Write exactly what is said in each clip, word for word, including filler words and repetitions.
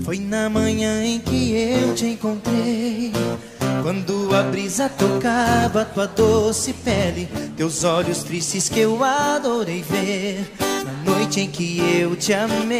Foi na manhã em que eu te encontrei, quando a brisa tocava tua doce pele, teus olhos tristes que eu adorei ver, na noite em que eu te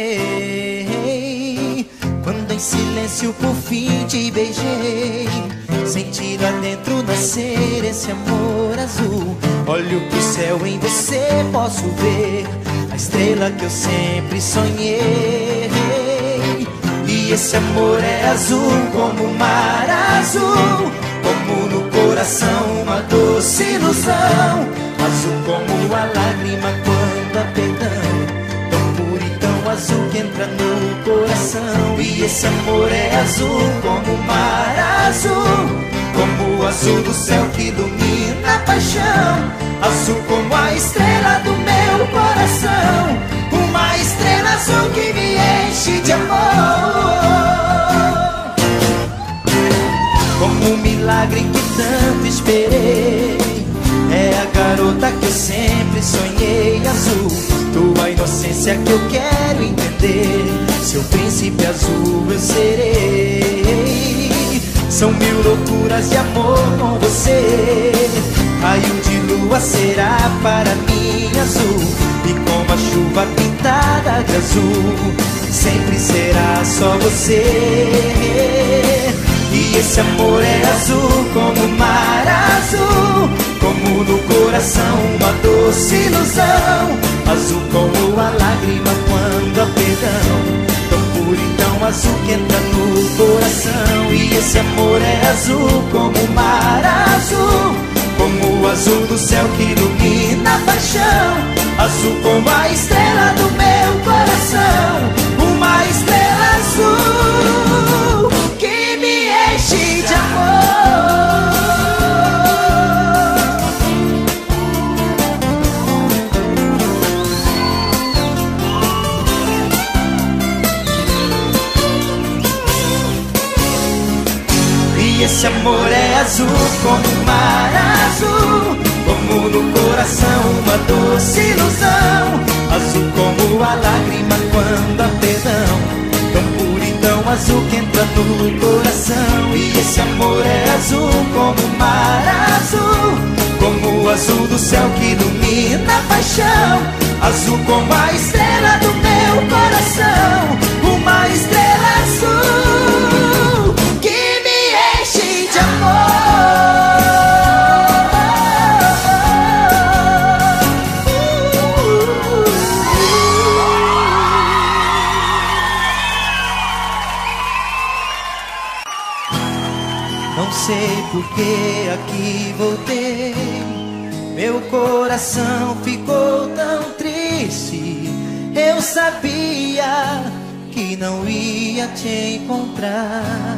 amei. Quando em silêncio por fim te beijei, senti lá dentro nascer esse amor azul. Olho pro céu, em você posso ver a estrela que eu sempre sonhei. E esse amor é azul como o mar azul, como no coração uma doce ilusão, azul como a lágrima quando há perdão, tão puro e tão azul que entra no coração. E esse amor é azul como o mar azul, como o azul do céu que ilumina a paixão, azul como a estrela do meu coração, uma estrela azul que me enche de amor. Como um milagre que tanto esperei, é a garota que eu sempre sonhei, azul, tua inocência que eu quero entender, seu príncipe azul eu serei. São mil loucuras de amor com você, raio de lua será para mim azul, e como a chuva pintada de azul, sempre será só você. E esse amor é azul como o mar azul, como no coração uma doce ilusão, azul como a lágrima quando há perdão, tão puro e tão azul que entra no coração. E esse amor é azul como o mar azul, como o azul do céu que ilumina a paixão, azul como a estrela do meu coração, uma estrela azul que me enche de amor. E esse amor é azul como o mar azul, como no coração uma doce ilusão, azul como a lágrima quando há perdão, tão puro e tão azul que entra no coração. E esse amor é azul como o mar azul, como o azul do céu que ilumina a paixão, azul como a estrela do meu coração, uma estrela azul que me enche de amor. Não sei por que aqui voltei, meu coração ficou tão triste. Eu sabia que não ia te encontrar,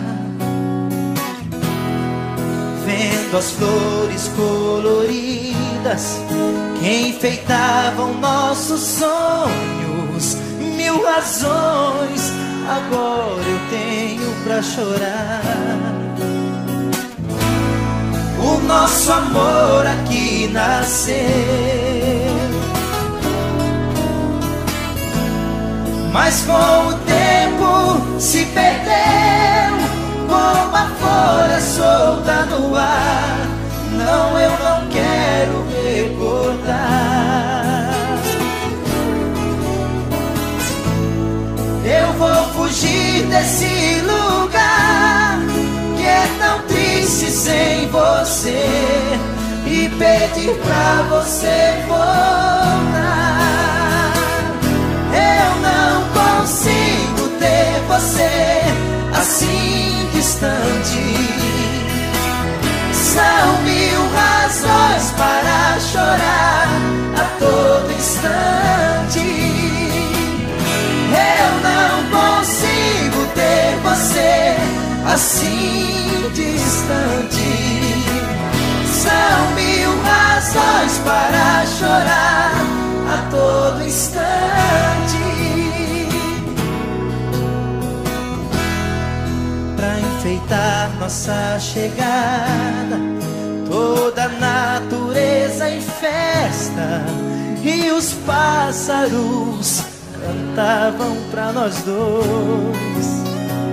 vendo as flores coloridas que enfeitavam nossos sonhos. Mil razões agora eu tenho pra chorar. O nosso amor aqui nasceu, mas com o tempo se perdeu, como a folha solta no ar. Não, eu não quero recordar. Eu vou fugir desse lugar que é tão triste sem você, e pedir pra você voltar. Eu não consigo ter você assim distante. São mil razões para chorar a todo instante. Eu não consigo ter você assim distante. São mil razões para chorar a todo instante. Pra enfeitar nossa chegada, toda a natureza em festa, e os pássaros cantavam pra nós dois.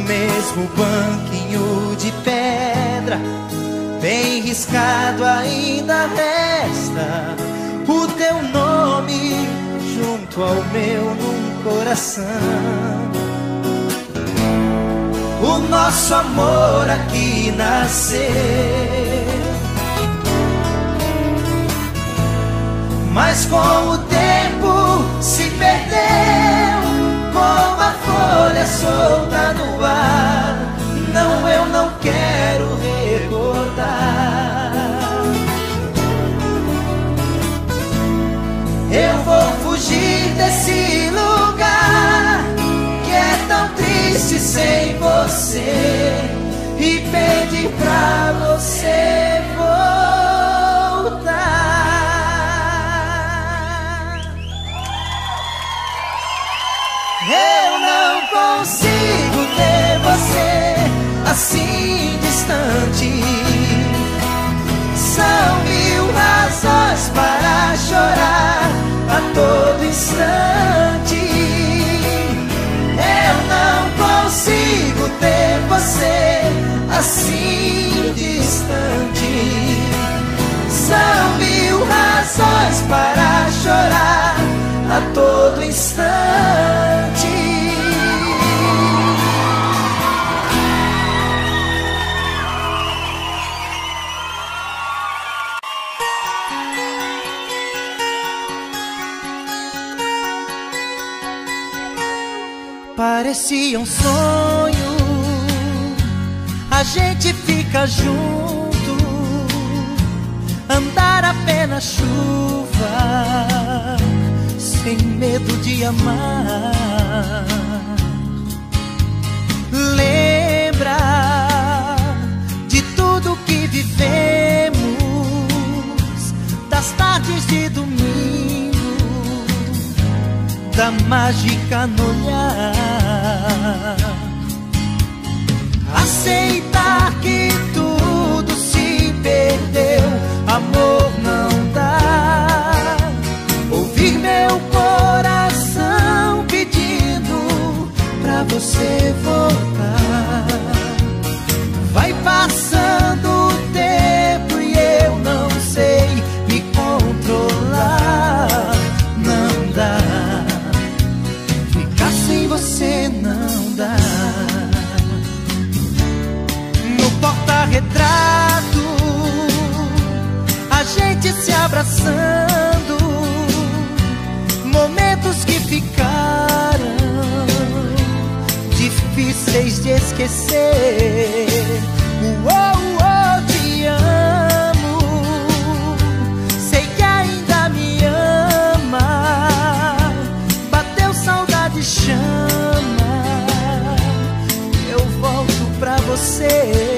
mesmo banquinho de pedra, bem riscado ainda resta o teu nome junto ao meu num coração. O nosso amor aqui nasceu, mas com o tempo se perdeu, como a folha solta no ar. Não, eu não quero recordar. Eu vou fugir desse lugar que é tão triste sem você e pedir pra você voltar. Eu não consigo ter você assim distante. São mil razões para chorar a todo instante. Eu não consigo ter você assim distante. São mil razões para chorar a todo instante. Parecia um sonho, a gente fica junto, andar a pé na chuva, sem medo de amar. Lembra de tudo que vivemos, das tardes de domingo, da mágica no olhar. Aceitar que tudo se perdeu, amor não dá. Ouvir meu coração pedindo pra você voltar. Vai passando o tempo e eu não sei me controlar. Não dá, ficar sem você não dá. No porta-retrato, a gente se abraçando, momentos que ficaram difíceis de esquecer. Uou, uou, te amo, sei que ainda me ama. Bateu saudade, chama, eu volto pra você.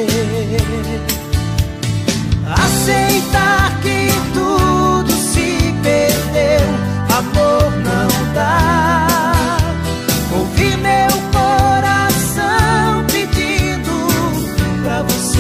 Aceitar que tudo se perdeu, amor não dá. Ouvir meu coração pedindo pra você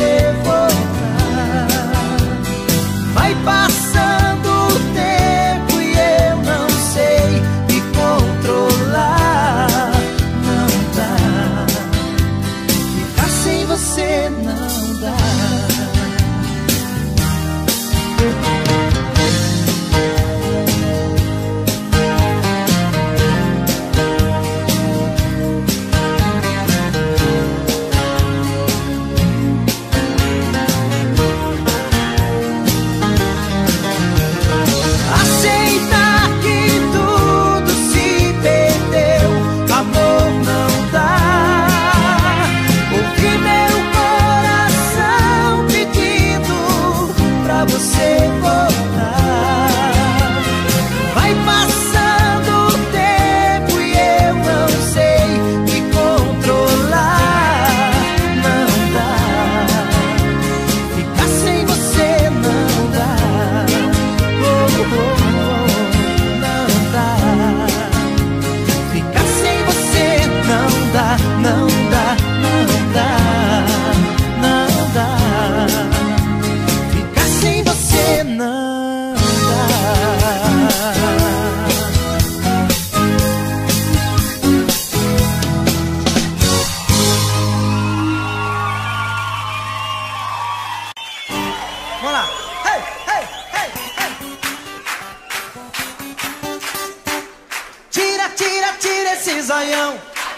esse zoião.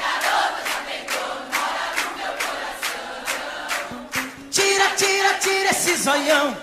Tira, tira, tira esse zoião.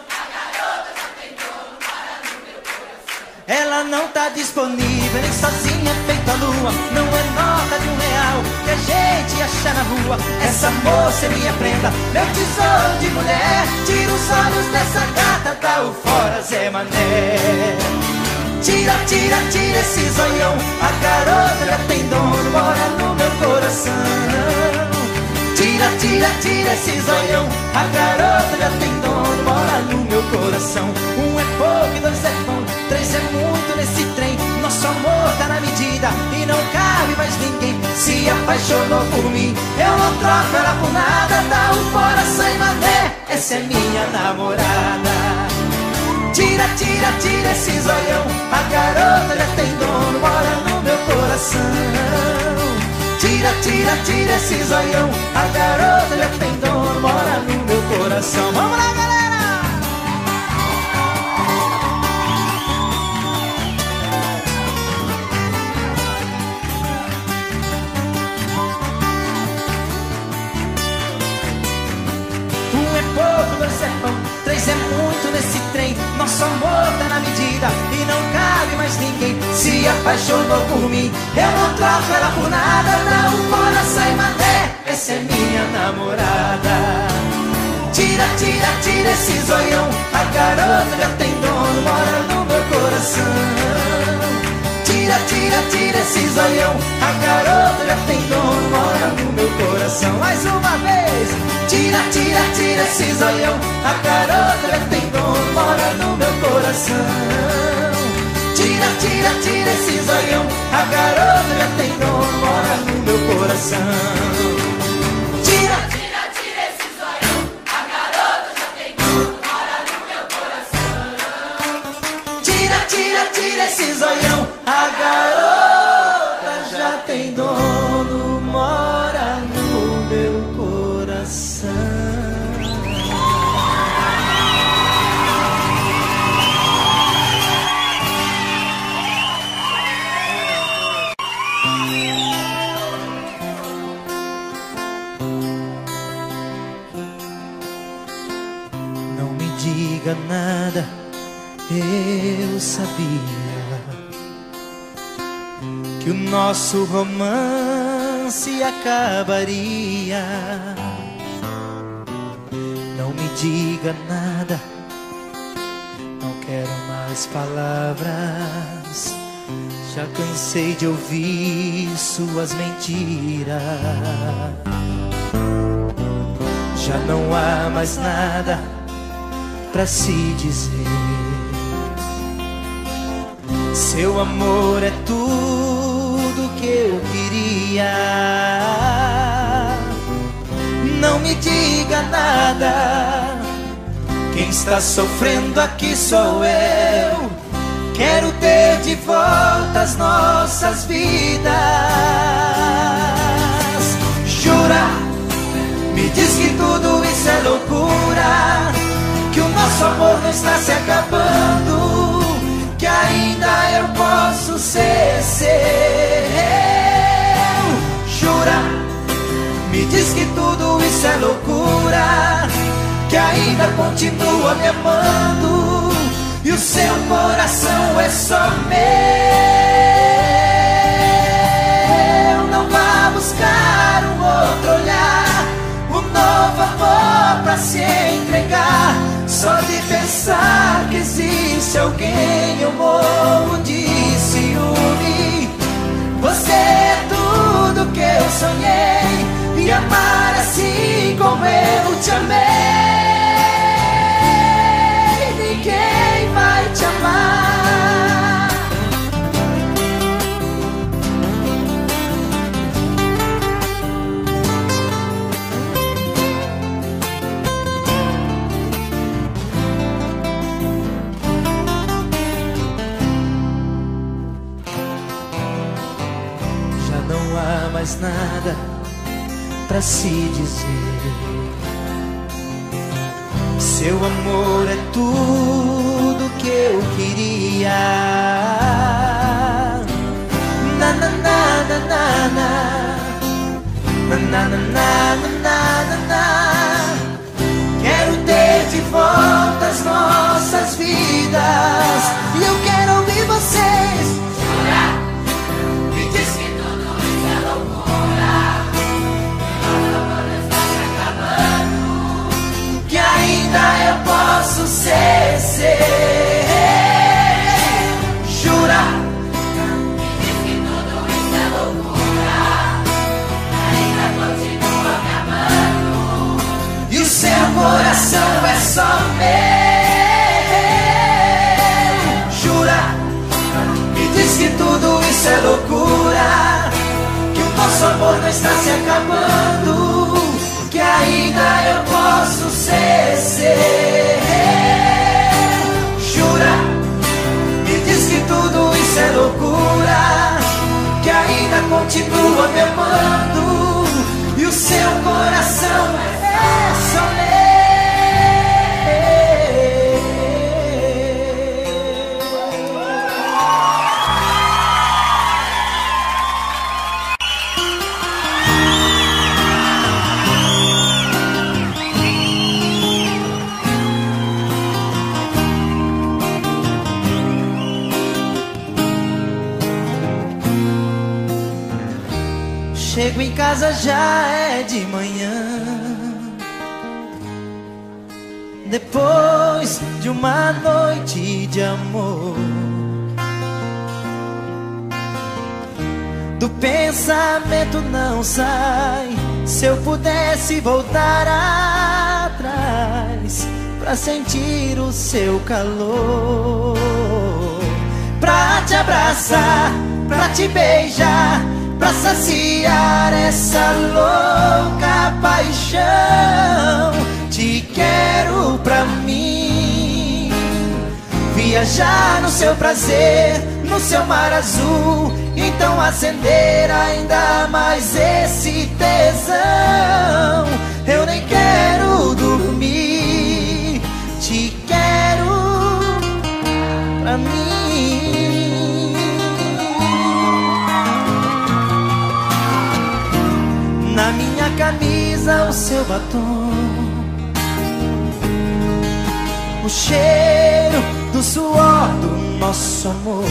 Ela não tá disponível, nem sozinha feita a lua. Não é nota de um real que a gente acha na rua. Essa moça é minha prenda, meu tesouro de mulher. Tira os olhos dessa gata, dá o fora Zé Mané. Tira, tira, tira esse zoião. A garota já tem dono, mora no meu coração. Tira, tira, tira esse zoião. A garota já tem dono, mora no meu coração. Um é pouco e dois é bom, três é muito nesse trem. Nosso amor tá na medida e não cabe mais ninguém. Se apaixonou por mim, eu não troco ela por nada. Dá um fora sem mané, essa é minha namorada. Tira, tira, tira esse zoião. A garota já tem dono, mora no meu coração. Tira, tira, tira esse zoião. A garota já tem dono, mora no meu coração. Vamos lá, galera! Um é pouco, dois é pão, três é muito nesse trem. Nosso amor tá na medida e não cabe mais ninguém. Se apaixonou por mim, eu não troco ela por nada. Dá um fora, sai mané, essa é minha namorada. Tira, tira, tira esse zoião. A garota já tem dono, mora no meu coração. Tira, tira, tira esse zoião. A garota já tem dono, mora no meu coração. Mais uma vez. Tira, tira, tira esse zoião. A garota já tem dono, mora no meu coração. Tira, tira, tira esse zoião. A garota já tem dono, mora no meu coração. Tira, tira, tira esse zoião. A garota já tem dono, mora no meu coração. Tira, tira, tira esse zoião. A garota já tem dono, mora no meu coração. Não me diga nada, eu sabia que o nosso romance acabaria. Não me diga nada, não quero mais palavras. Já cansei de ouvir suas mentiras. Já não há mais nada pra se dizer. Seu amor é tudo que eu queria. Não me diga nada, quem está sofrendo aqui sou eu. Quero ter de volta as nossas vidas. Jura, me diz que tudo isso é loucura, que o nosso amor não está se acabando, que ainda eu posso ser seu. Jura, me diz que tudo isso é loucura, que ainda continua me amando, e o seu coração é só meu. Não vá buscar um outro olhar, um novo amor pra se entregar. Só de pensar que existe alguém eu morro de ciúme. Você é tudo que eu sonhei, e amar assim como eu te amei. Ninguém vai te amar. Já não há mais nada pra se dizer. Seu amor é tudo que eu queria. Na na na na na vidas. E eu quero ouvir vocês. Jura? Me diz que tudo isso é loucura. Nosso amor está se acabando. Que ainda eu posso ser seu. Jura? Me diz que tudo isso é loucura. Ainda continua me amando. E o seu coração é só meu. Jura? Me diz que tudo isso é loucura. Que o nosso amor não está se acabando. Que ainda eu posso ser seu. Jura? Me diz que tudo isso é loucura. Que ainda continua me amando. E o seu coração é só meu. Chego em casa, já é de manhã. Depois de uma noite de amor, do pensamento não sai. Se eu pudesse voltar atrás pra sentir o seu calor, pra te abraçar, pra te beijar, pra saciar essa louca paixão. Te quero pra mim, viajar no seu prazer, no seu mar azul. Então acender ainda mais esse tesão. Eu nem quero dormir, te quero pra mim. Na minha camisa o seu batom, o cheiro do suor do nosso amor.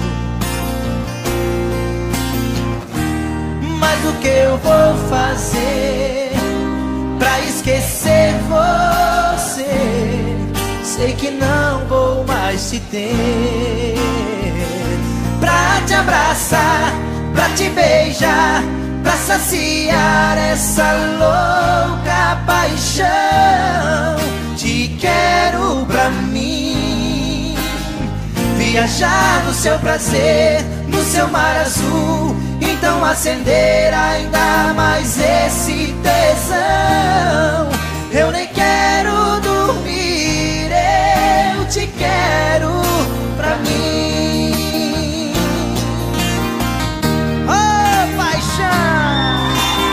Mas o que eu vou fazer pra esquecer você? Sei que não vou mais te ter. Pra te abraçar, pra te beijar, pra saciar essa louca paixão. Te quero pra mim, viajar no seu prazer, no seu mar azul. Então acender ainda mais esse tesão. Eu nem quero dormir, eu te quero pra mim. Oh, paixão!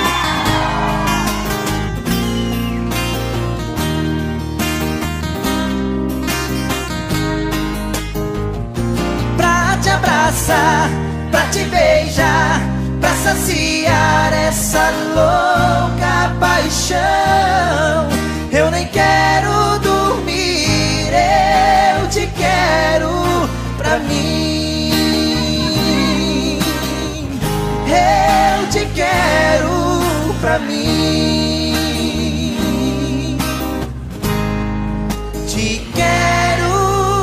Pra te abraçar, pra te beijar, pra saciar essa louca paixão. Eu nem quero dormir, eu te quero pra mim. Eu te quero pra mim. Te quero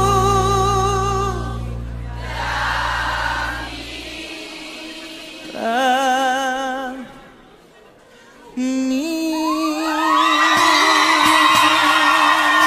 pra mim.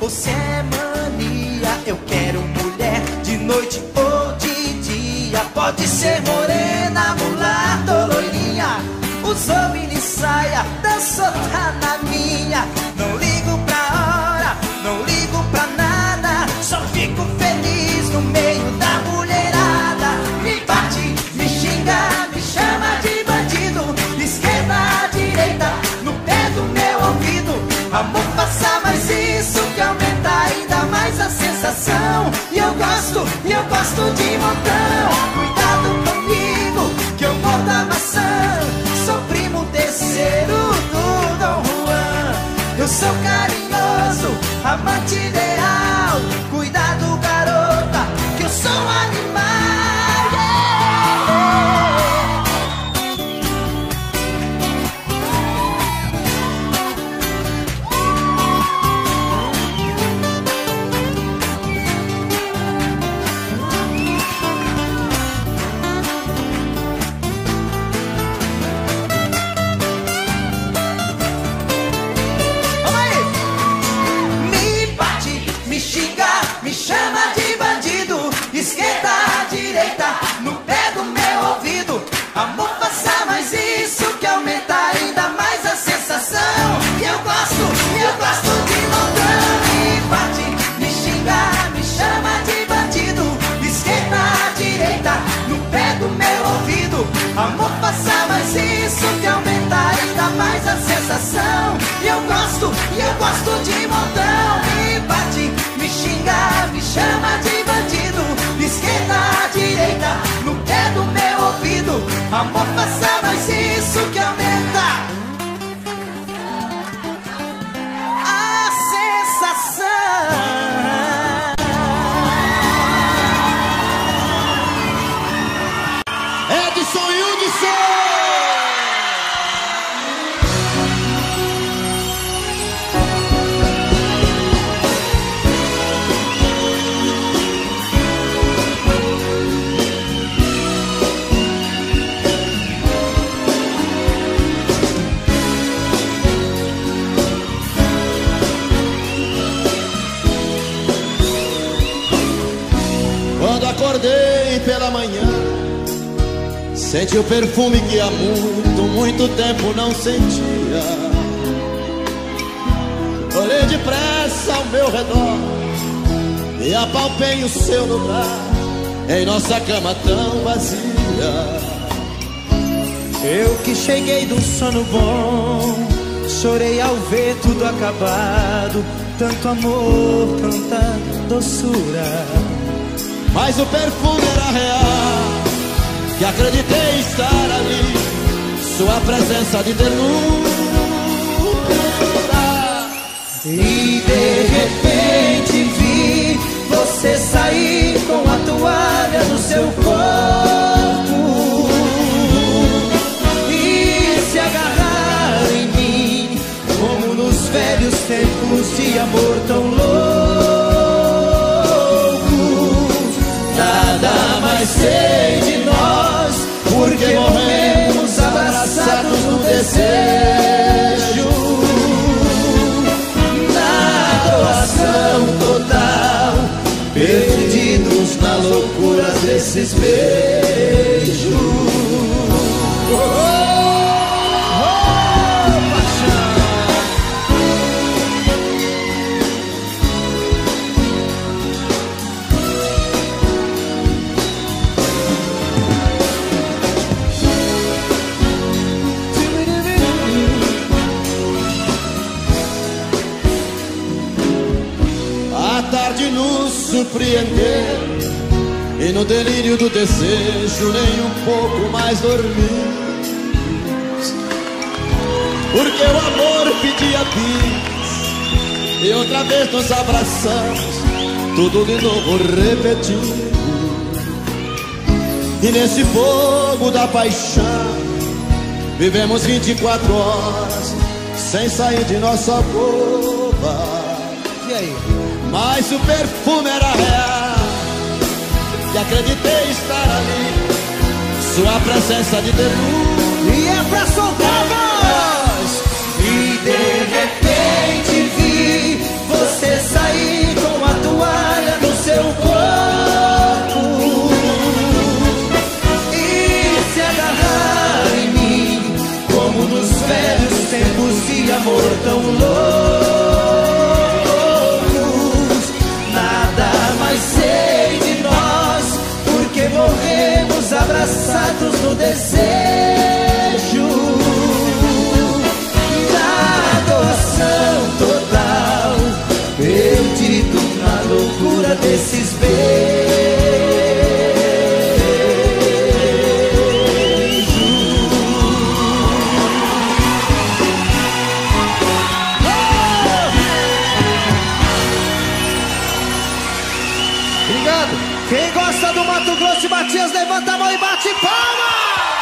ou se é mania. Eu quero mulher de noite ou de dia. Pode ser morena, mulata ou loirinha. Usou mini saia, dançou, tá na minha. Não ligo pra hora, não ligo pra nada. Só fico feliz no meio da mulherada. Me bate, me xinga, me chama de bandido. Esquerda, direita, no pé do meu ouvido. Amor, faça mais isso que aumenta ainda mais a sensação. E eu gosto, e eu gosto de montão. Cuidado comigo, que eu mordo a maçã. Sou primo terceiro do Dom Juan. Eu sou carinhoso, amante ideal. Cuidado, garota, que eu sou um animal. Chama de bandido, esquerda, direita, no pé do meu ouvido. Amor, faça mais isso que aumenta ainda mais a sensação. E eu gosto, e eu gosto de montão. Me bate, me xinga, me chama de bandido, esquerda, direita, no pé do meu ouvido. Amor, faça mais isso que aumenta ainda mais a sensação. E eu gosto, e eu gosto de montão. Me bate, me xinga, me chama de bandido, esquerda, direita, no pé do meu ouvido. Amor, faça mais isso que aumenta a sensação. Edson e Hudson. Quando acordei pela manhã, senti o perfume que há muito, muito tempo não sentia. Olhei depressa ao meu redor e apalpei o seu lugar em nossa cama tão vazia. Eu que cheguei de um sono bom, chorei ao ver tudo acabado. Tanto amor, tanta doçura, mas o perfume era real, que acreditei estar ali, sua presença de ternura. E de repente vi você sair com a toalha no seu corpo e se agarrar em mim, como nos velhos tempos de amor tão louco. Nada mais sei de nós, porque morremos abraçados no desejo. Na doação total, perdidos na loucura desses beijos. Oh, oh, oh, paixão. Tarde nos surpreender e no delírio do desejo nem um pouco mais dormimos, porque o amor pedia bis e outra vez nos abraçamos, tudo de novo repetimos. E nesse fogo da paixão vivemos vinte e quatro horas sem sair de nossa boca. E aí? Mas o perfume era real, e acreditei estar ali, sua presença de ternura. E é pra soltar a voz. E de repente vi você sair tão loucos. Nada mais sei de nós, porque morremos abraçados no desejo, na doação total, perdido na loucura desses Quem gosta do Mato Grosso e Matias, levanta a mão e bate palma!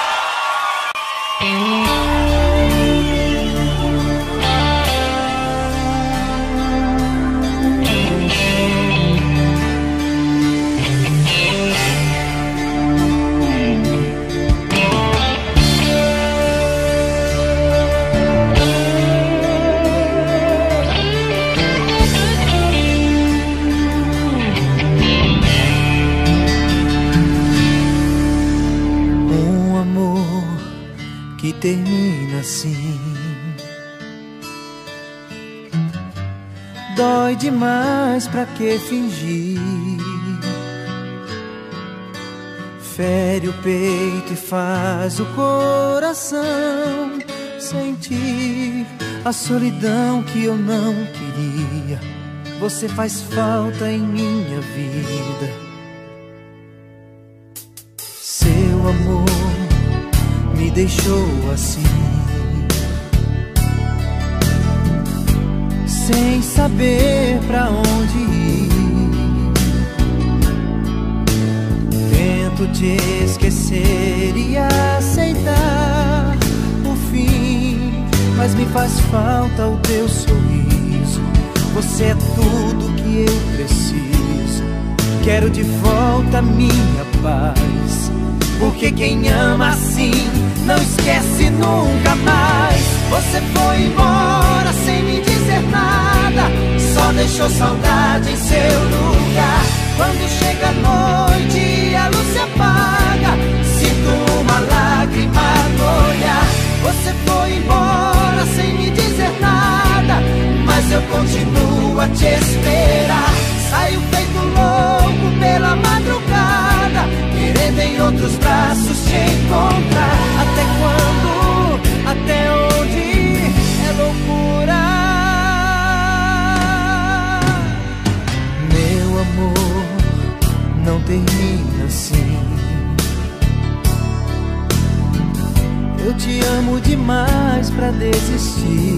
Que termina assim, dói demais, pra que fingir? Fere o peito e faz o coração sentir a solidão que eu não queria. Você faz falta em minha vida. Seu amor me deixou assim, sem saber pra onde ir. Tento te esquecer e aceitar o fim, mas me faz falta o teu sorriso. Você é tudo que eu preciso. Quero de volta minha paz, porque quem ama assim não esquece nunca mais. Você foi embora sem me dizer nada, só deixou saudade em seu lugar. Quando chega a noite e a luz se apaga, sinto uma lágrima no olhar. Você foi embora sem me dizer nada, mas eu continuo a te esperar. Saio feito louco pela madrugada, querendo em outros braços te encontrar. Até quando? Até onde é loucura? Meu amor, não termina assim. Eu te amo demais pra desistir.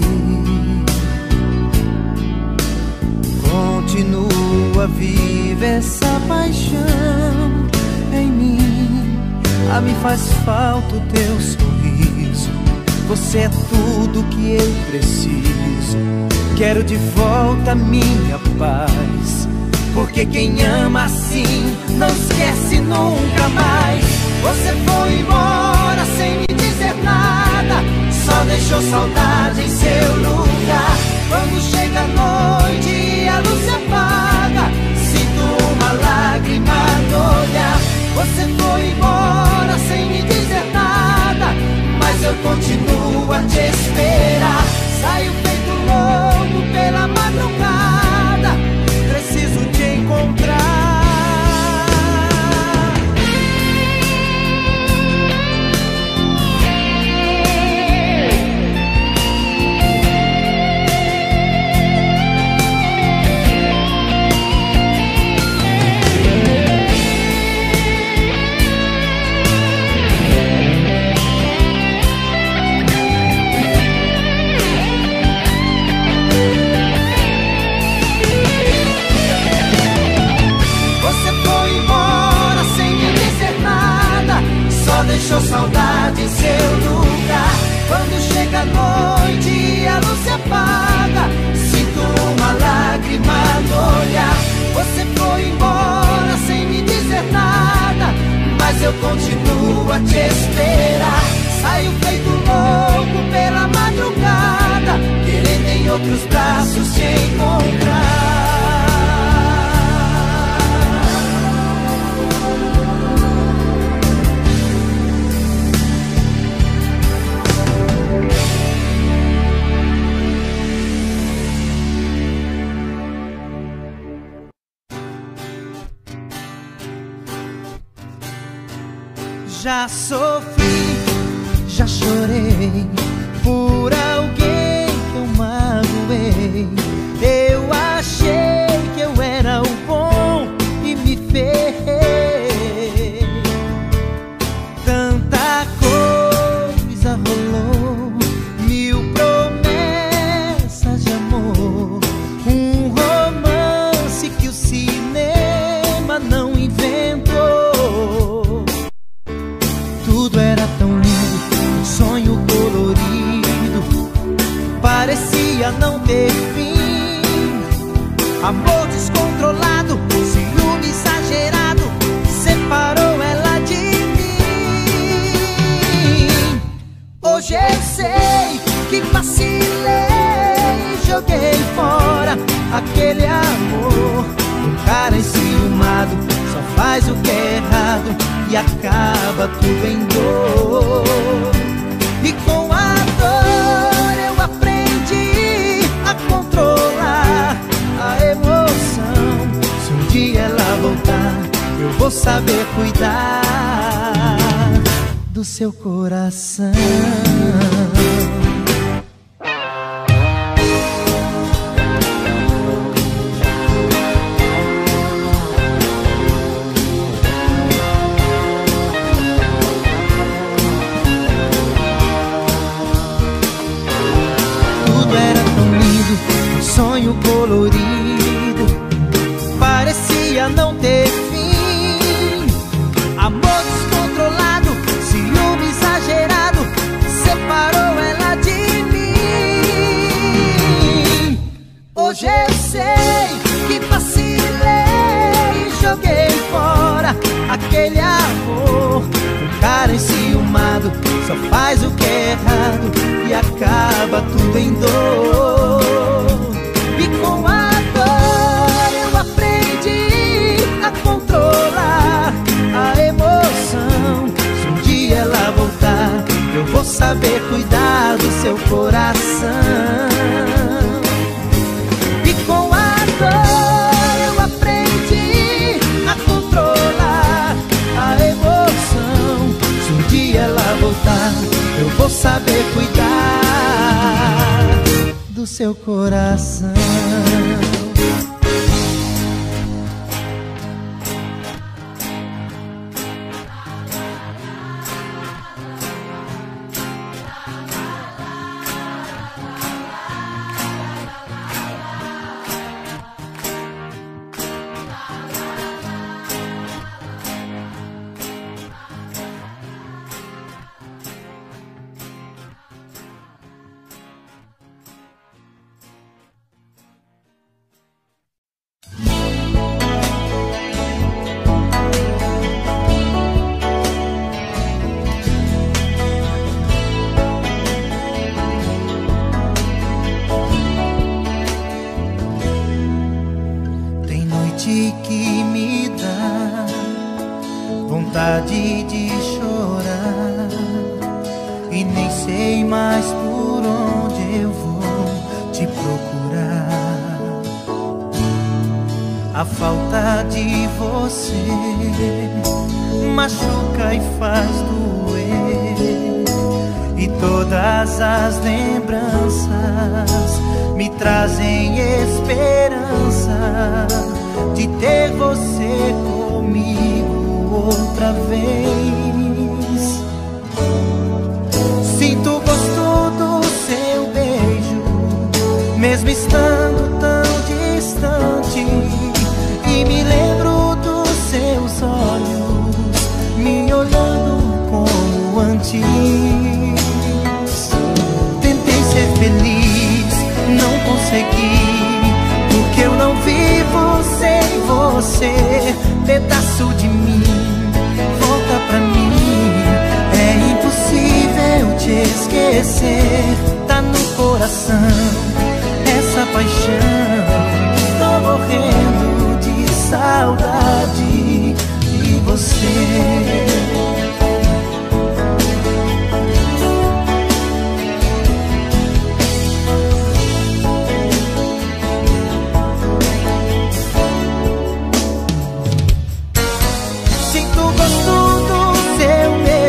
Continua viva essa paixão em mim. Ah, me faz falta o teu sorriso. Você é tudo que eu preciso. Quero de volta minha paz, porque quem ama assim não esquece nunca mais. Você foi embora sem me dizer nada, só deixou saudade em seu lugar. Quando chega a noite e a luz se apaga, sinto uma lágrima no olhar. Você foi embora sem me dizer nada, mas eu continuo a te esperar. Saio feito louco pela madrugada, preciso te encontrar. Deixou saudade em seu lugar. Quando chega a noite e a luz se apaga, sinto uma lágrima no olhar. Você foi embora sem me dizer nada, mas eu continuo a te esperar. Saio feito louco pela madrugada, querendo em outros braços te encontrar. já sofri, já chorei por alguém que eu magoei. Eu achei que eu era o bom e me ferrei. Tanta coisa rolou, mil promessas de amor, um romance que o cinema não inventou. Tudo era tão lindo, um sonho colorido, parecia não ter fim. Amor descontrolado, ciúme exagerado, separou ela de mim. Hoje eu sei que vacilei, joguei fora aquele amor. Um cara enciumado só faz o que é errado e acaba tudo em dor. E com a dor eu aprendi a controlar a emoção. Se um dia ela voltar, eu vou saber cuidar do seu coração. Sonho colorido, parecia não ter fim. Amor descontrolado, ciúme exagerado, separou ela de mim. Hoje eu sei que vacilei, joguei fora aquele amor. Um cara enciumado só faz o que é errado e acaba tudo em dor. E com a dor eu aprendi a controlar a emoção. Se um dia ela voltar, eu vou saber cuidar do seu coração. E com a dor eu aprendi a controlar a emoção. Se um dia ela voltar, eu vou saber cuidar do seu coração. Que me dá vontade de chorar e nem sei mais por onde eu vou te procurar. A falta de você machuca e faz doer, e todas as lembranças me trazem esperança de ter você comigo outra vez. Sinto o gosto do seu beijo, mesmo estando tão distante, e me lembro dos seus olhos me olhando como antes. Tentei ser feliz, não consegui, porque eu não vivo sem você. Pedaço de mim, volta pra mim. É impossível te esquecer. Tá no coração essa paixão. Tô morrendo de saudade de você. Sinto o gosto do seu beijo,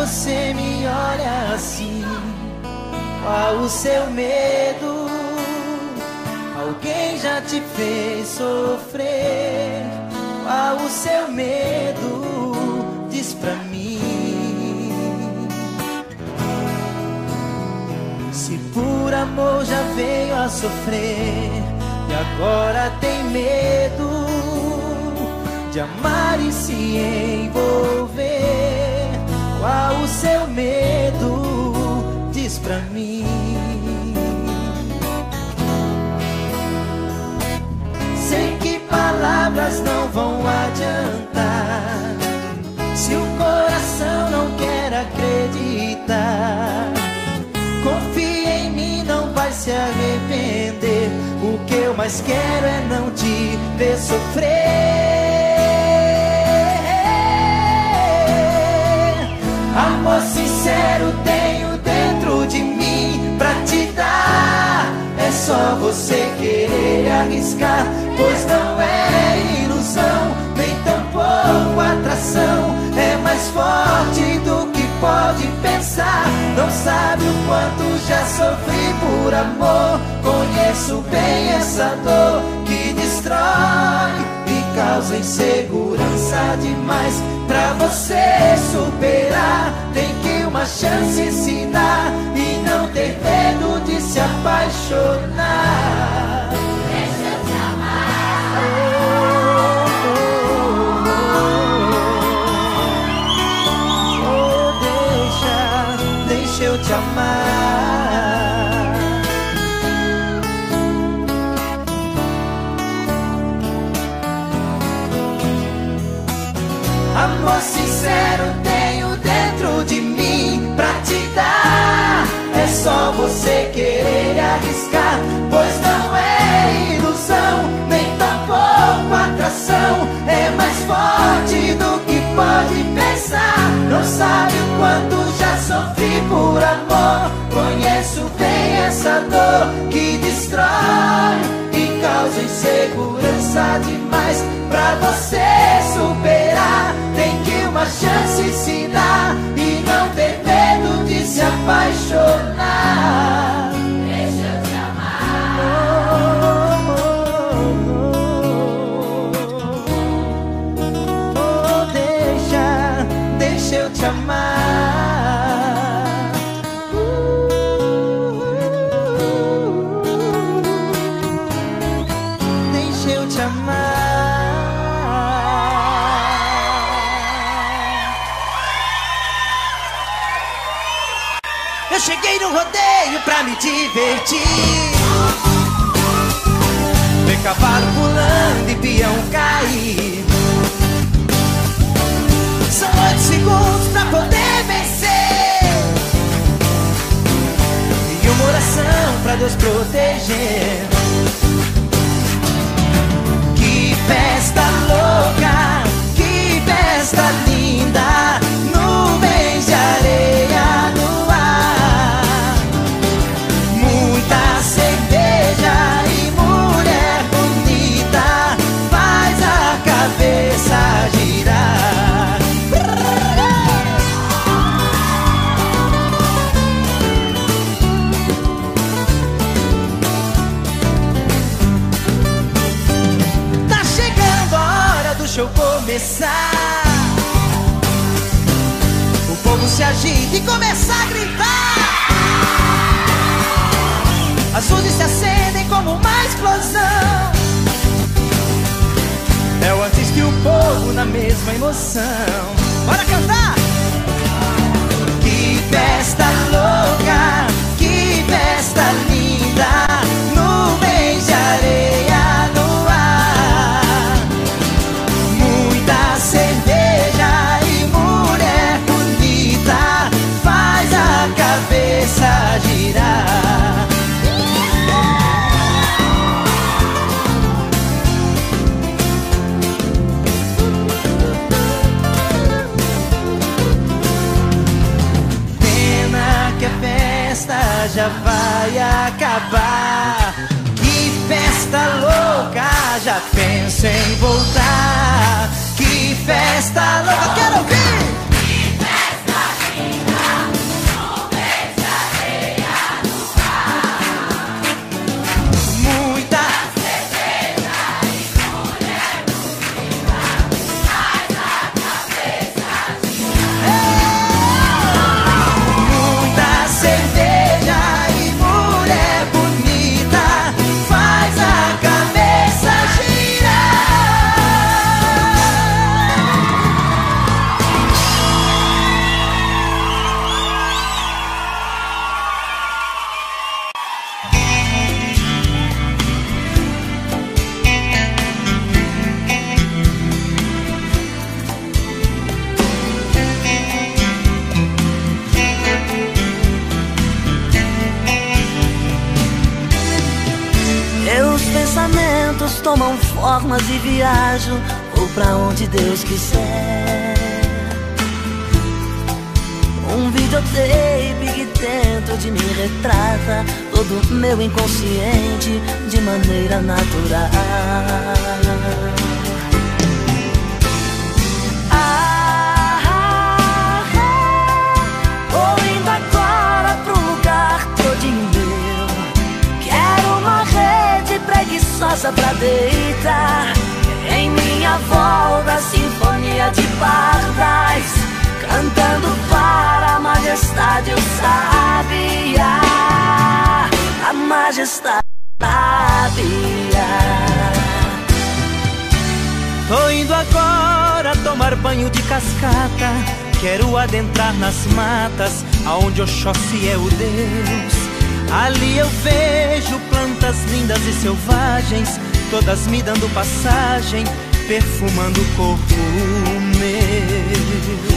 você me olha assim? Qual o seu medo? Alguém já te fez sofrer? Qual o seu medo? Diz pra mim. Se por amor já veio a sofrer e agora tem medo de amar e se envolver, qual o seu medo? Diz pra mim. Sei que palavras não vão adiantar se o coração não quer acreditar. Confia em mim, não vai se arrepender. O que eu mais quero é não te ver sofrer. Amor sincero tenho dentro de mim pra te dar. É só você querer arriscar, pois não é ilusão, nem tampouco atração. É mais forte do que pode pensar. Não sabe o quanto já sofri por amor. Conheço bem essa dor que destrói e causa insegurança demais. Pra você superar, tem que uma chance se dar e não ter medo de se apaixonar. Deixa eu te amar. Oh, oh, oh, deixa, deixa eu te amar. Amor sincero tenho dentro de mim pra te dar. É só você querer arriscar, pois não é ilusão, nem tampouco atração. É mais forte do que pode pensar. Não sabe o quanto já sofri por amor. Conheço bem essa dor que destrói e causa insegurança demais. Pra você superar, tem que uma chance se dar e não ter medo de se apaixonar. Deixa eu te amar. Oh, oh, oh, oh, deixa, deixa eu te amar. Deixa eu te amar. Eu cheguei no rodeio pra me divertir. Ver cavalo pulando e peão cair. São oito segundos pra poder vencer e uma oração pra Deus proteger. Que festa louca, que festa linda, nuvens de areia no ar, muita cerveja e mulher bonita, faz a cabeça girar. Tá chegando a hora do show começar. O povo se agita e começa a gritar. As luzes se acendem como uma explosão. É o antes que o povo na mesma emoção. Bora cantar! Que festa louca, que festa linda, nuvens de areia no ar, muita cerveja e mulher bonita, faz a cabeça girar. Pena que a festa já vai acabar. Que festa louca, já penso em voltar. Que festa louca, quero ouvir! Que festa linda. tomam formas e viajo, vou pra onde Deus quiser. Um videotape que dentro de mim retrata todo meu inconsciente de maneira natural. Ah, ah, ah, vou indo agora pro lugar todinho meu. Quero uma rede preguiçosa pra deitar. Em minha volta, sinfonia de pardais, cantando para a majestade o sabiá, a majestade sabiá. Tô indo agora tomar banho de cascata. Quero adentrar nas matas, aonde Oxóssi é o Deus. Ali eu vejo plantas lindas e selvagens, todas me dando passagem, perfumando o corpo meu.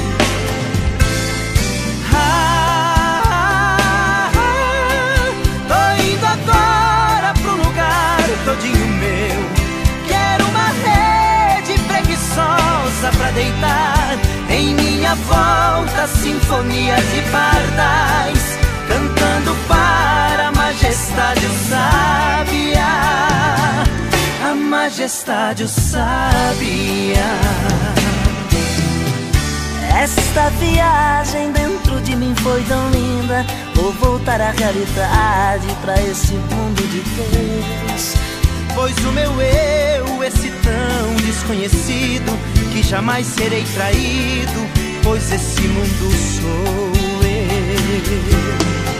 Ah, ah, tô indo agora pro lugar todinho meu. Quero uma rede preguiçosa pra deitar. Em minha volta, sinfonia de pardais, cantando para a majestade o sabiá, a majestade o sabiá. Esta viagem dentro de mim foi tão linda, vou voltar à realidade, pra esse mundo de Deus. Pois o meu eu, esse tão desconhecido, que jamais serei traído, pois esse mundo sou eu.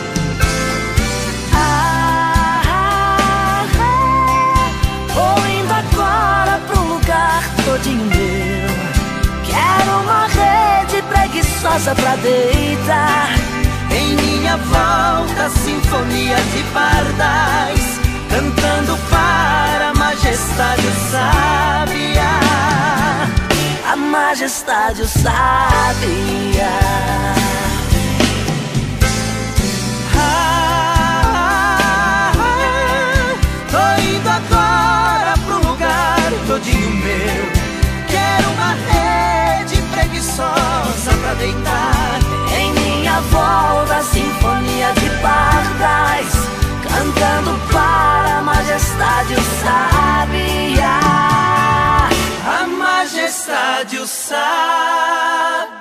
Ah, ah, ah, vou indo agora pro lugar todinho meu. Quero uma rede preguiçosa pra deitar. Em minha volta, sinfonia de pardais, cantando para a majestade o sabiá, a majestade o sabiá. Ah, ah, tô indo agora pro lugar todinho meu. Quero uma rede preguiçosa pra deitar. Em minha volta, sinfonia de pardais, cantando para a majestade o sabiá, a majestade o sabiá.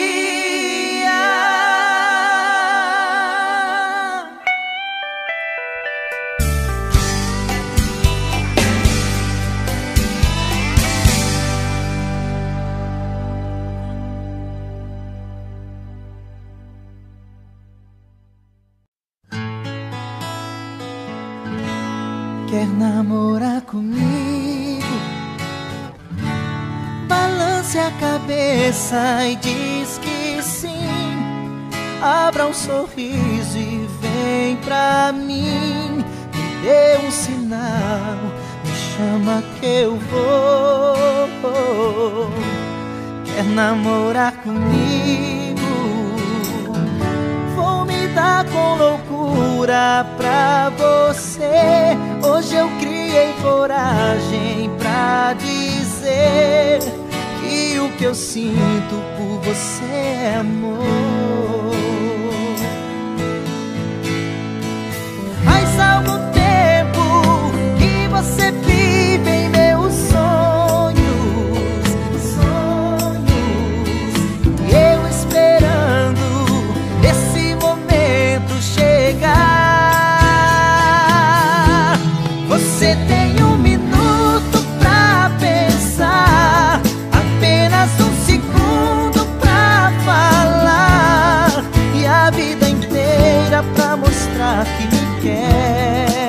Quer namorar comigo? Balance a cabeça e diz que sim. Abra um sorriso e vem pra mim. Me dê um sinal, me chama que eu vou. Quer namorar comigo? Vou me dar com loucura pra você. Hoje eu criei coragem pra dizer que o que eu sinto por você é amor. Faz algum tempo que você vive em meus sonhos, sonhos, e eu esperando esse momento chegar. Você tem um minuto pra pensar, apenas um segundo pra falar, e a vida inteira pra mostrar que me quer.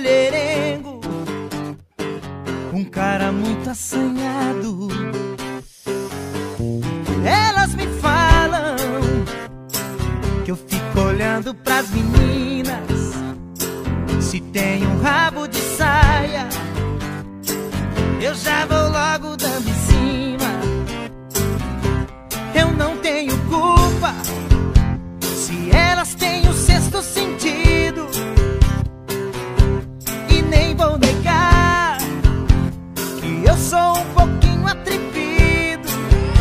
mulherengo, um cara muito assanhado. Elas me falam que eu fico olhando pras meninas, se tem um rabo de saia, eu já vou logo dando em cima. Eu não tenho culpa se elas têm o sexto sentido, e nem vou negar que eu sou um pouquinho atrevido.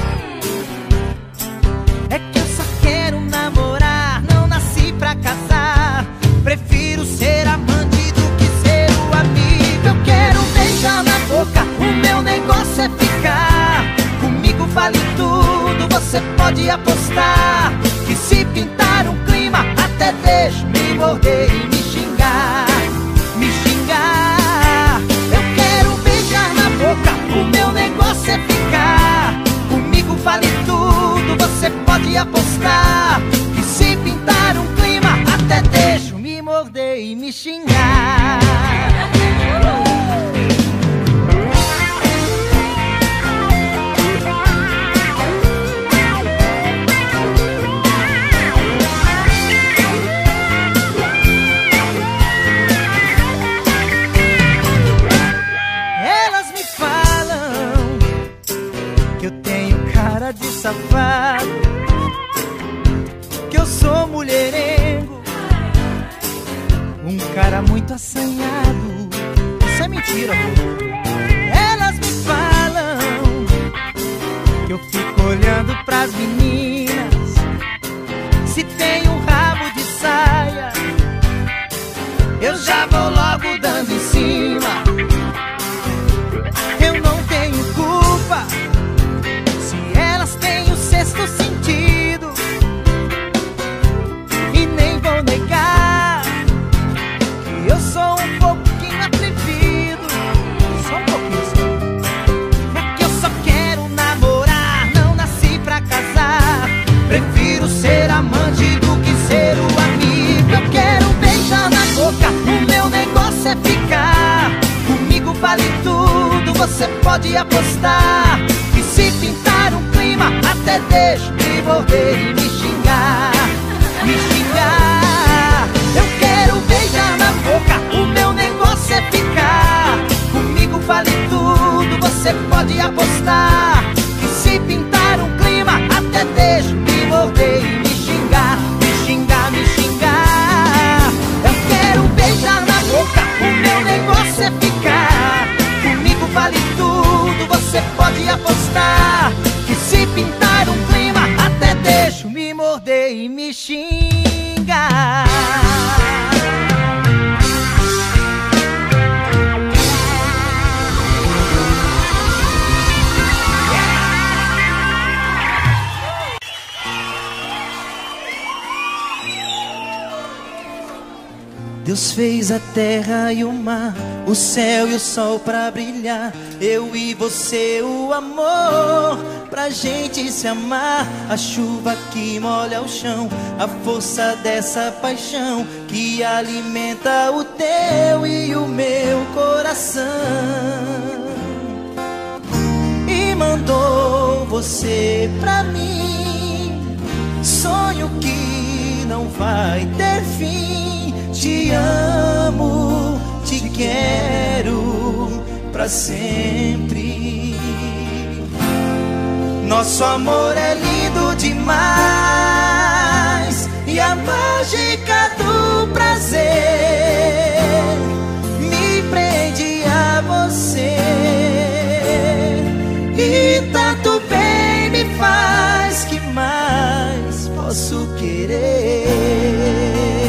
É que eu só quero namorar, não nasci pra casar. Prefiro ser amante do que ser o amigo. Eu quero beijar na boca, o meu negócio é ficar. Comigo vale tudo, você pode apostar. Que se pintar um clima, até deixo me morder e me xingar. Me xingar. Eu quero beijar na boca, o meu negócio é ficar. Comigo vale tudo, você pode apostar. Que se pintar um clima, até deixo me morder e me xingar. Elas me falam que eu tenho cara de safado, que eu sou mulherengo, um cara muito assanhado. Isso é mentira, pô. Elas me falam que eu fico olhando pras meninas, se tem um rabo de saia, eu já vou logo dando em cima. Eu não tenho culpa se elas têm o sexto sentido, e nem vou negar que eu sou um pouquinho atrevido. Só um pouquinho só. É que eu só quero namorar, não nasci pra casar. Prefiro ser amante do que ser o amigo. Eu quero beijar na boca, o meu negócio é ficar. Comigo vale tudo, você pode apostar. Que se pintar um clima, até deixo me morder e me xingar. Me xingar. Eu quero beijar na boca, o meu negócio é ficar. Comigo vale tudo, você pode apostar. Que se pintar um clima, até deixo me morder e me xingar. Me xingar, me xingar. Eu quero beijar na boca, o meu negócio é ficar. Comigo vale tudo, você pode apostar. Que se pintar um clima, até deixo me morder e me xingar. Deus fez a terra e o mar, o céu e o sol pra brilhar. Eu e você, o amor, pra gente se amar. A chuva que molha o chão, a força dessa paixão que alimenta o teu e o meu coração. E mandou você pra mim, sonho que não vai ter fim. Te amo, te quero pra sempre. Nosso amor é lindo demais, e a mágica do prazer me prende a você. E tanto bem me faz, que mais posso querer?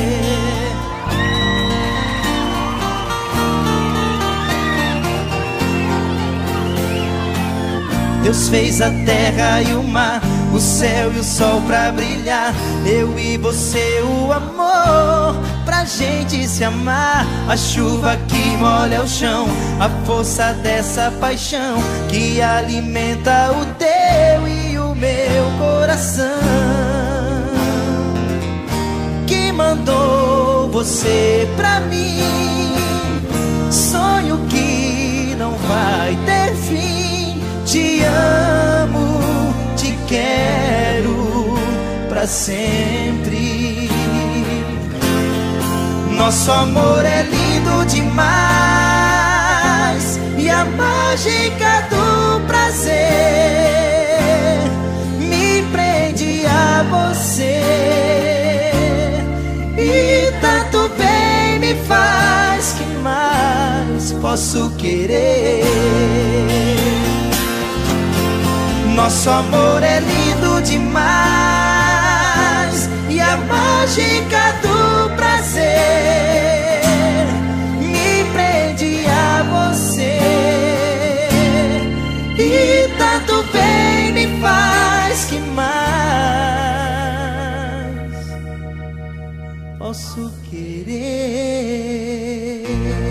Deus fez a terra e o mar, o céu e o sol pra brilhar. Eu e você, o amor, pra gente se amar. A chuva que molha o chão, a força dessa paixão que alimenta o teu e o meu coração. Que mandou você pra mim, sempre. Nosso amor é lindo demais, e a mágica do prazer me prende a você. E tanto bem me faz, que mais posso querer? Nosso amor é lindo demais, e a mágica do prazer me prende a você. E tanto bem me faz, que mais posso querer?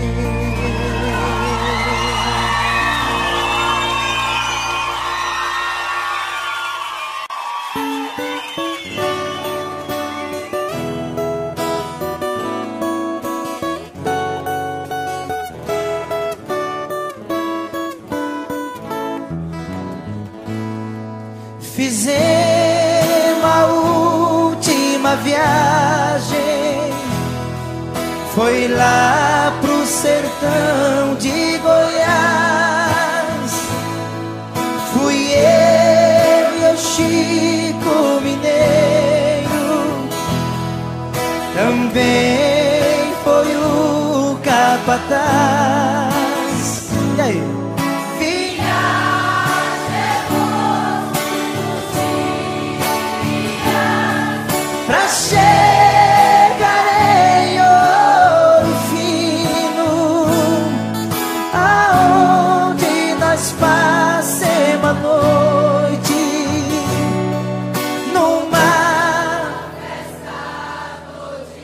Fizemos a última viagem, foi lá pro sertão de Goiás. Fui eu e o Chico Mineiro, também foi o Capataz. E aí? Pra chegar em Ouro Fino, aonde nós passemos a noite no mar festado de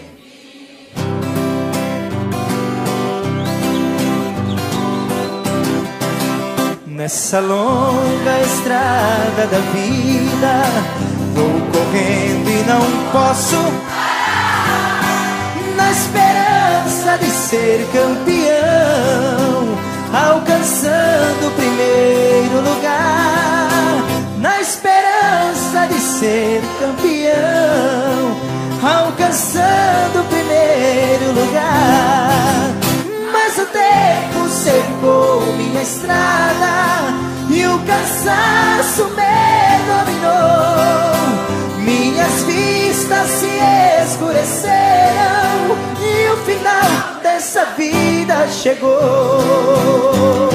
vinho. Nessa longa estrada da vida, vou correndo e não posso parar, na esperança de ser campeão, alcançando o primeiro lugar. Na esperança de ser campeão, alcançando o primeiro lugar. Mas o tempo secou minha estrada e o cansaço me dominou. Minhas vistas se escureceram e o final dessa vida chegou.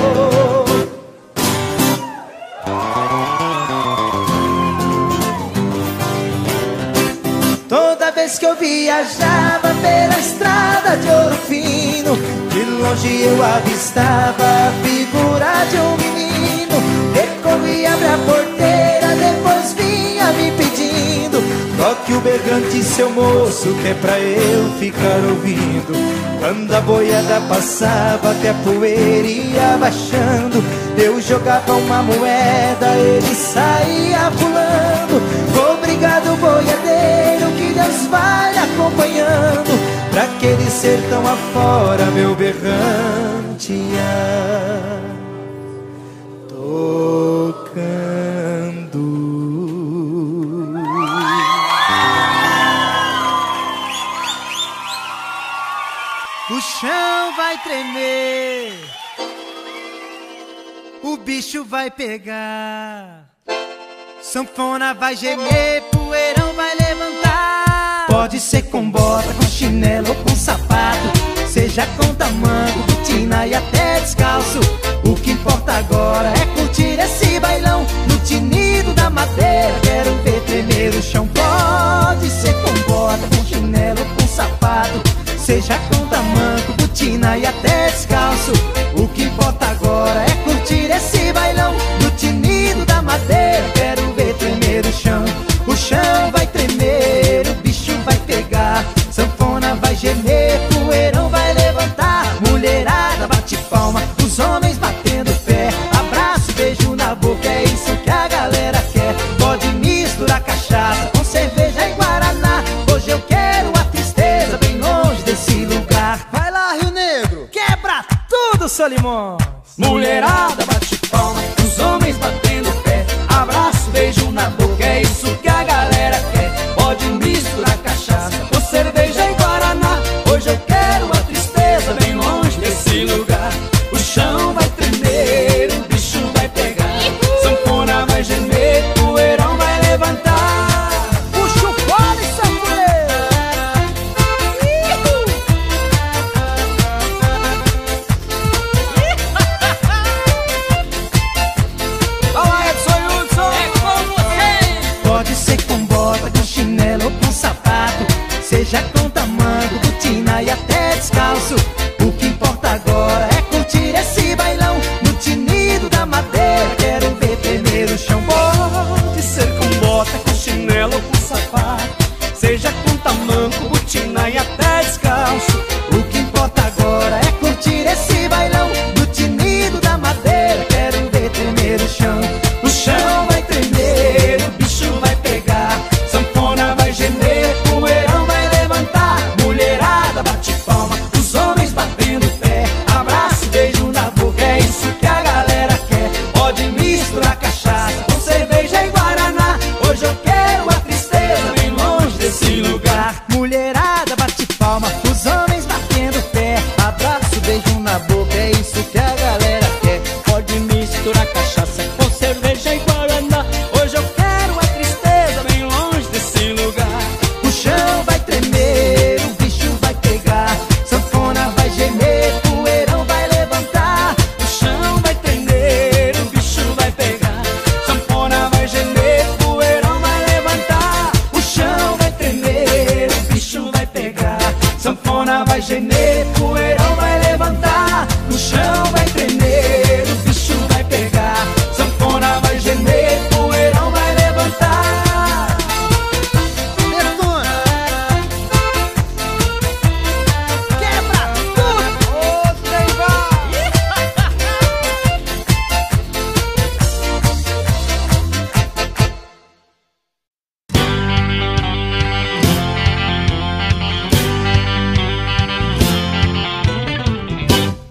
Toda vez que eu viajava pela estrada de Ouro Fino, de longe eu avistava a figura de um menino. Recorri, abre a porteira, depois vinha me pedindo: toque o berrante, seu moço, que é pra eu ficar ouvindo. Quando a boiada passava, que a poeira ia baixando, eu jogava uma moeda, ele saía pulando. Obrigado, boiadeiro, que Deus vai acompanhando, pra aquele sertão afora meu berrante ia tocando. O chão vai tremer, o bicho vai pegar, sanfona vai gemer, poeirão vai levantar. Pode ser com bota, com chinelo ou com sapato, seja com tamanco, botina e até descalço. O que importa agora é curtir esse bailão no tinido da madeira. Quero ver tremer o chão. Pode ser com bota, com chinelo ou com sapato, seja com tamanco, botina e até descalço. O que importa agora é curtir esse bailão no tinido da madeira. Quero ver tremer o chão. O chão vai tremer, o bicho vai pegar, sanfona vai gemer, poeirão vai levantar. Mulherada bate palma, os homens batendo pé, abraço, beijo na boca, é isso que a galera quer. Pode misturar cachaça com cerveja e guaraná, hoje eu quero a tristeza bem longe desse lugar. Vai lá, Rio Negro, quebra tudo, Solimões. Mulherada bate palma, os homens batendo pé, abraço, beijo na boca, é isso que a galera quer. Pode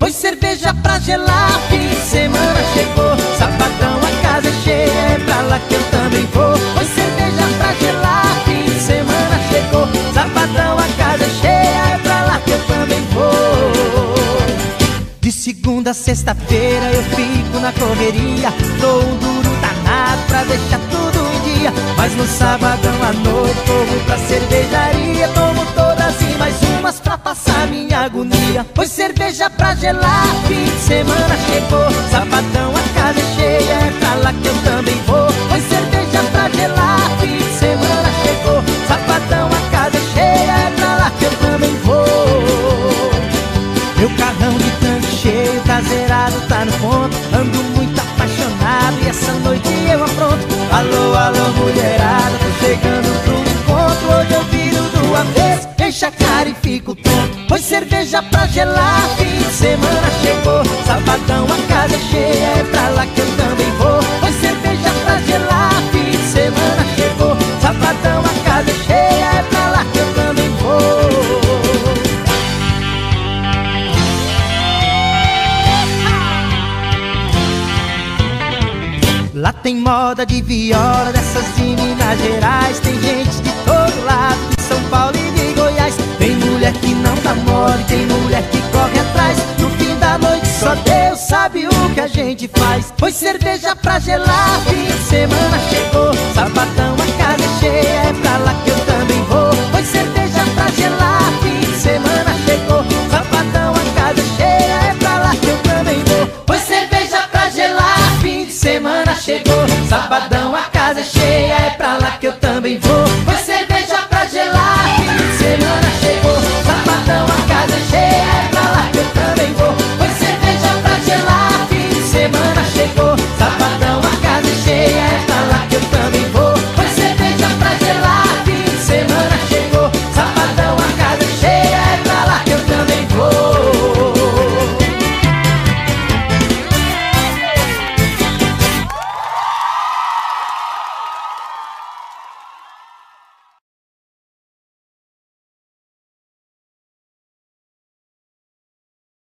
pois cerveja pra gelar. Fim de semana chegou, sabadão a casa é cheia, é pra lá que eu também vou, pois cerveja pra gelar. Fim de semana chegou, sabadão a casa é cheia, é pra lá que eu também vou. De segunda a sexta-feira eu fico na correria, dou um duro danado pra deixar tudo em dia, mas no sabadão à noite corro pra cervejaria, tomo todas e mais umas pra passar minha agonia, pois cerveja pra gelar. Fim de semana chegou, sabadão a casa é cheia, é pra lá que eu também vou, pois cerveja pra gelar. Fim de semana chegou, sabadão a casa é cheia, é pra lá que eu também vou. Meu carrão de tanque cheio, traseirado tá no ponto, ando muito apaixonado e essa noite eu apronto. Alô, alô mulherada, tô chegando pro encontro, hoje eu viro do avesso, enche a cara e fico tonto, pois cerveja pra gelar. Fim de semana chegou, sabadão a casa é cheia, é pra lá que eu também vou, pois cerveja pra gelar. Fim de semana chegou, sabadão a casa é cheia, é pra lá que eu também vou. Lá tem moda de viola, dessas de Minas Gerais, tem gente de todo lado, de São Paulo e de Goiás. Tem mulher que não dá mole, tem mulher que corre atrás, no fim da noite só Deus sabe o que a gente faz, pois cerveja pra gelar. Fim de semana chegou, sabadão a casa é cheia, é pra lá que eu também vou, pois cerveja pra gelar. Fim de semana chegou, sabadão a casa é cheia, é pra lá que eu também vou, pois cerveja pra gelar. Fim de semana chegou, sabadão a casa é cheia, é pra lá que eu também vou, pois